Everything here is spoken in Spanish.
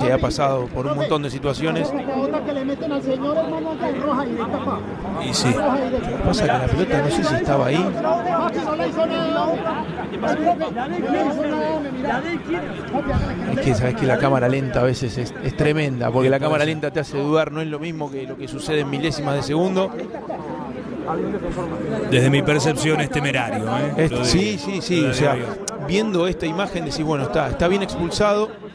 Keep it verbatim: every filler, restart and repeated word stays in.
que ha pasado por un montón de situaciones. Y sí. Lo que pasa es que la pelota no sé si estaba ahí. Es que sabes que la cámara lenta a veces es, es tremenda, porque la cámara lenta te hace dudar, no es lo mismo que lo que sucede en milésimas de segundo. Desde mi percepción es temerario, ¿eh? Es, sí, sí, sí, o sea, viendo esta imagen decís, bueno, está, está bien expulsado.